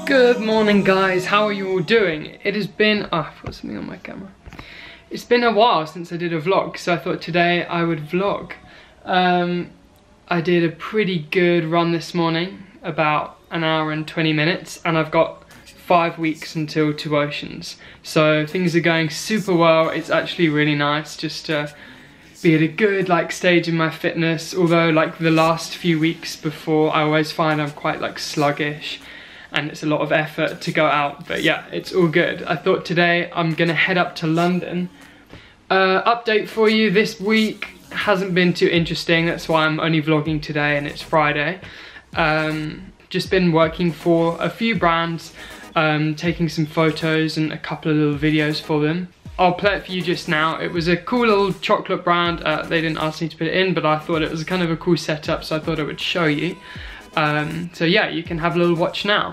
Good morning guys, how are you all doing? It has been, I've got something on my camera. It's been a while since I did a vlog, so I thought today I would vlog. I did a pretty good run this morning, about an hour and 20 minutes, and I've got 5 weeks until Two Oceans. So things are going super well. It's actually really nice just to be at a good stage in my fitness, although the last few weeks before I always find I'm quite sluggish and it's a lot of effort to go out, but yeah, it's all good. I thought today I'm gonna head up to London. Update for you, this week hasn't been too interesting, that's why I'm only vlogging today and it's Friday. Just been working for a few brands, taking some photos and a couple of little videos for them. I'll play it for you just now. It was a cool little chocolate brand. They didn't ask me to put it in, but I thought it was kind of a cool setup, so I thought I would show you. So yeah, you can have a little watch now.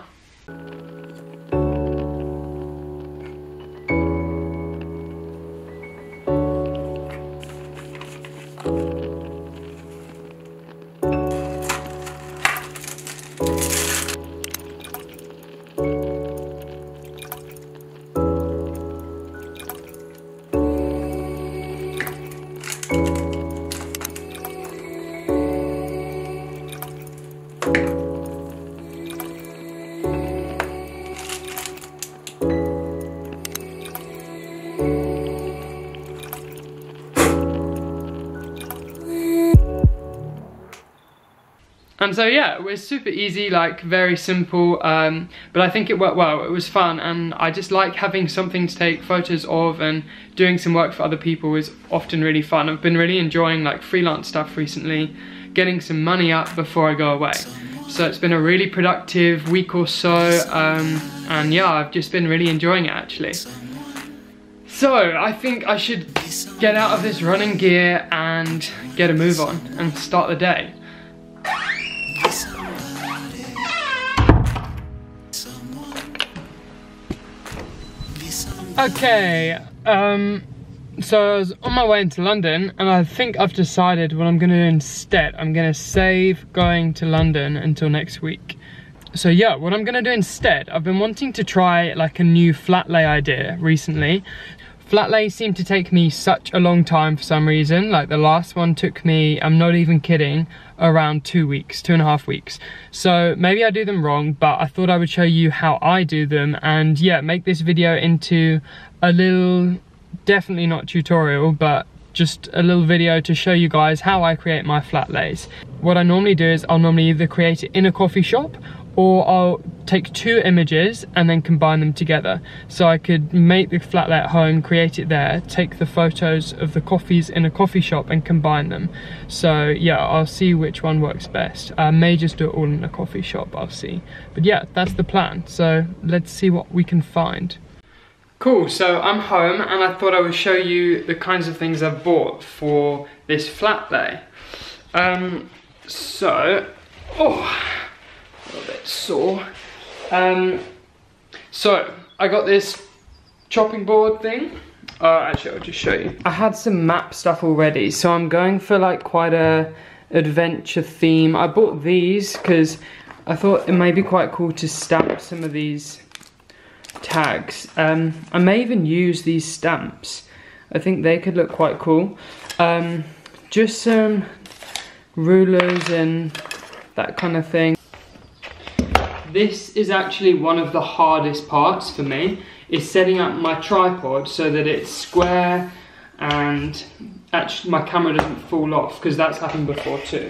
And so yeah, it was super easy, very simple, but I think it worked well. It was fun, and I just like having something to take photos of, and doing some work for other people is often really fun. I've been really enjoying freelance stuff recently, getting some money up before I go away. So it's been a really productive week or so, and yeah, I've just been really enjoying it actually. So I think I should get out of this running gear and get a move on and start the day. Okay, so I was on my way into London, and I think I've decided what I'm gonna do instead. I'm gonna save going to London until next week. So yeah, what I'm gonna do instead, I've been wanting to try a new flat lay idea recently. Flat lays seem to take me such a long time for some reason. The last one took me, I'm not even kidding, around 2 weeks, 2.5 weeks. So maybe I do them wrong, but I thought I would show you how I do them, and yeah, make this video into a little, definitely not tutorial, but just a little video to show you guys how I create my flat lays. What I normally do is I'll normally either create it in a coffee shop, or I'll take 2 images and then combine them together. So I could make the flat lay at home, create it there, take the photos of the coffees in a coffee shop and combine them. So yeah, I'll see which one works best. I may just do it all in a coffee shop, I'll see. But yeah, that's the plan. So let's see what we can find. Cool, so I'm home and I thought I would show you the kinds of things I've bought for this flat lay. A little bit sore. So I got this chopping board thing. Actually, I'll just show you. I had some map stuff already, so I'm going for quite a adventure theme. I bought these because I thought it may be quite cool to stamp some of these tags. I may even use these stamps. I think they could look quite cool. Just some rulers and that kind of thing. This is actually one of the hardest parts for me, is setting up my tripod so that it's square and actually my camera doesn't fall off, because that's happened before too.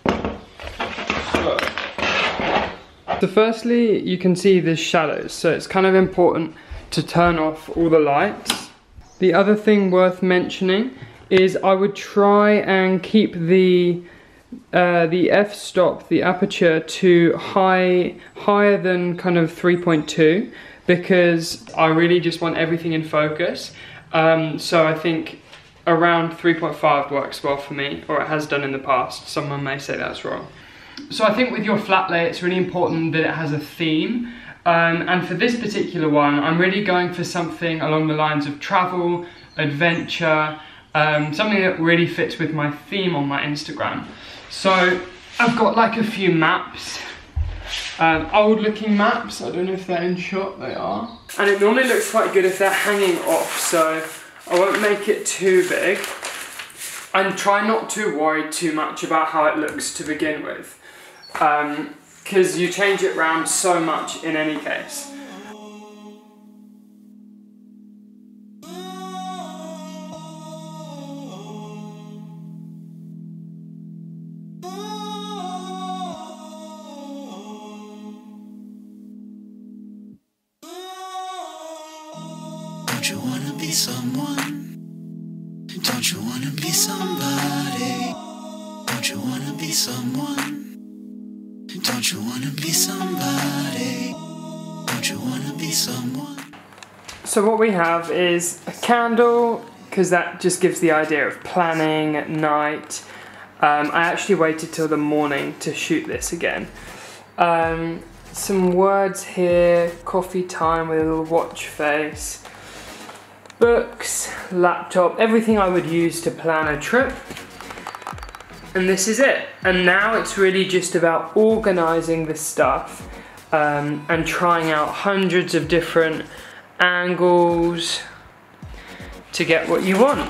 So firstly, you can see the shadows, so it's kind of important to turn off all the lights. The other thing worth mentioning is I would try and keep the f-stop, the aperture, to higher than kind of 3.2, because I really just want everything in focus. So I think around 3.5 works well for me, or it has done in the past. Someone may say that's wrong. So I think with your flat lay, it's really important that it has a theme. And for this particular one, I'm really going for something along the lines of travel, adventure, something that really fits with my theme on my Instagram. So I've got like a few maps. old looking maps. I don't know if they're in shot, they are. And it normally looks quite good if they're hanging off, so I won't make it too big. And try not to worry too much about how it looks to begin with. Because you change it round so much in any case. Don't you wanna be someone? Don't you wanna be somebody? Don't you wanna be someone? Don't you wanna be somebody? Don't you wanna be someone? So what we have is a candle, because that just gives the idea of planning at night. I actually waited till the morning to shoot this again. Some words here, coffee time with a little watch face. Books, laptop, everything I would use to plan a trip. And this is it. And now it's really just about organising the stuff and trying out hundreds of different angles to get what you want.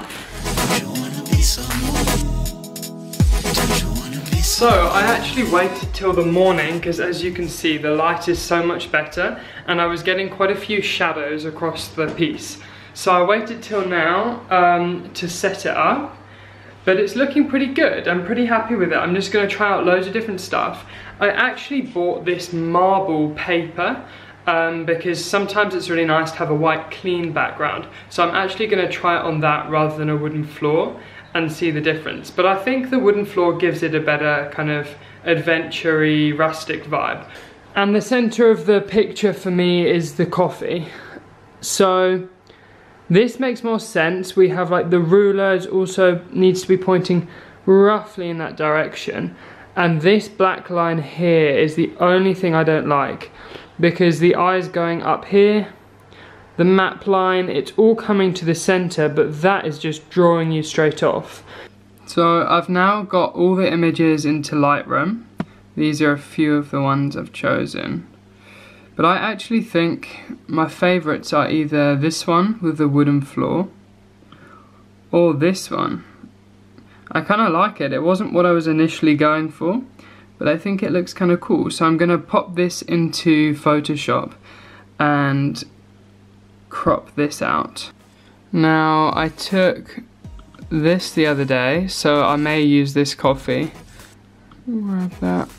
So I actually waited till the morning because, as you can see, the light is so much better and I was getting quite a few shadows across the piece. So I waited till now to set it up, but it's looking pretty good. I'm pretty happy with it. I'm just gonna try out loads of different stuff. I actually bought this marble paper because sometimes it's really nice to have a white clean background. So I'm actually gonna try it on that rather than a wooden floor and see the difference. But I think the wooden floor gives it a better kind of adventure-y, rustic vibe. And the center of the picture for me is the coffee. So this makes more sense. We have like the rulers also needs to be pointing roughly in that direction. And this black line here is the only thing I don't like, because the eye's going up here, the map line, it's all coming to the center, but that is just drawing you straight off. So I've now got all the images into Lightroom. These are a few of the ones I've chosen. But I actually think my favourites are either this one with the wooden floor or this one. I kind of like it. It wasn't what I was initially going for, but I think it looks kind of cool. So I'm going to pop this into Photoshop and crop this out. Now I took this the other day, so I may use this coffee. Grab that.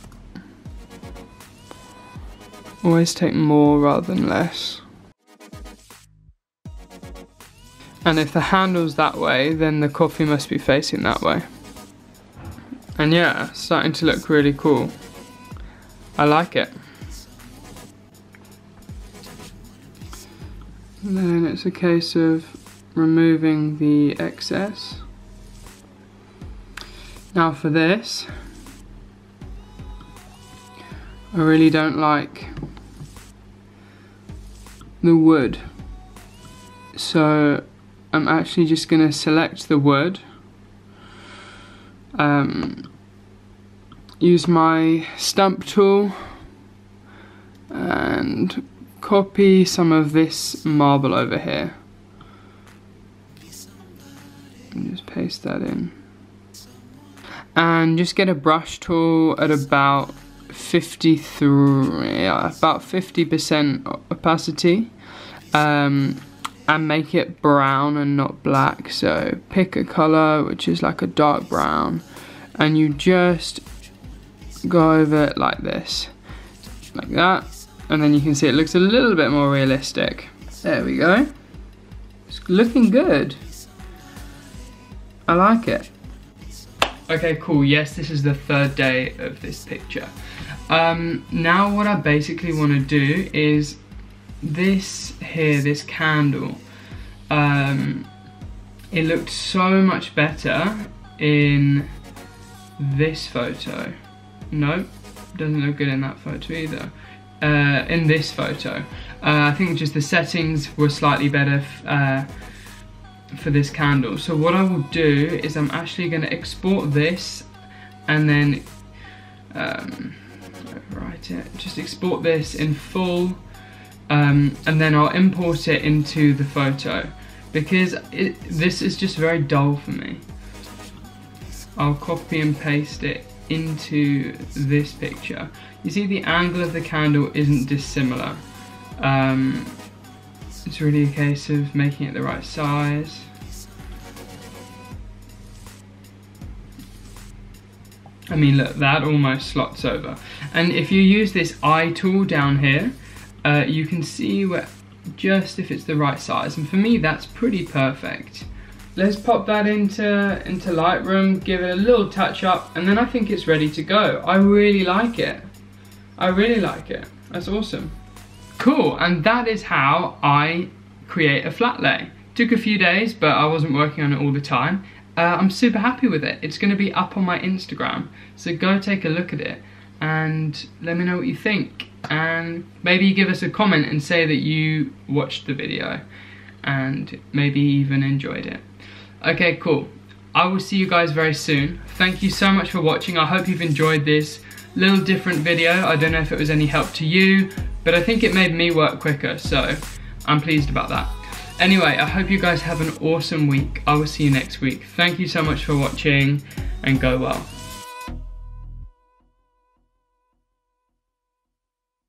Always take more rather than less. And if the handle's that way, then the coffee must be facing that way. And yeah, it's starting to look really cool. I like it. And then it's a case of removing the excess. Now for this, I really don't like the wood, so I'm actually just going to select the wood, use my stamp tool and copy some of this marble over here and just paste that in, and just get a brush tool at about 50% opacity, and make it brown and not black. So pick a color which is like a dark brown and you just go over it like this, like that, and then you can see it looks a little bit more realistic. There we go. It's looking good. I like it. Okay, cool. Yes, this is the third day of this picture. Now what I basically want to do is this here, this candle. It looked so much better in this photo. Nope, doesn't look good in that photo either. In this photo. I think just the settings were slightly better for this candle. So what I will do is I'm actually going to export this and then overwrite just export this in full, and then I'll import it into the photo, because this is just very dull for me. I'll copy and paste it into this picture. You see the angle of the candle isn't dissimilar. It's really a case of making it the right size. I mean, look, that almost slots over. And if you use this eye tool down here, you can see just if it's the right size. And for me, that's pretty perfect. Let's pop that into Lightroom, give it a little touch up, and then I think it's ready to go. I really like it. I really like it. That's awesome. Cool, and that is how I create a flat lay. Took a few days, but I wasn't working on it all the time. I'm super happy with it. It's going to be up on my Instagram, so go take a look at it and let me know what you think, and maybe give us a comment and say that you watched the video and maybe even enjoyed it. Okay, cool. I will see you guys very soon. Thank you so much for watching. I hope you've enjoyed this little different video. I don't know if it was any help to you, but I think it made me work quicker, so I'm pleased about that. Anyway, I hope you guys have an awesome week. I will see you next week. Thank you so much for watching, and go well.